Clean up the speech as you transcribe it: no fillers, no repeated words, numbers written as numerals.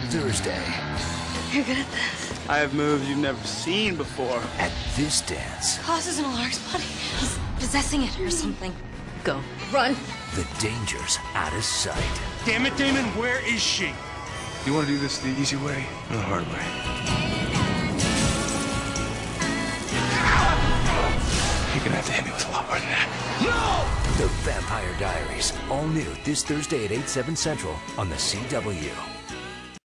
Thursday. You're good at this. I have moves you've never seen before. At this dance. Klaus is in Alaric's body. He's possessing it or something. Go. Run. The danger's out of sight. Damn it, Damon, where is she? You want to do this the easy way or the hard way? You're gonna have to hit me with a lot more than that. No! The Vampire Diaries. All new this Thursday at 8/7 Central on the CW.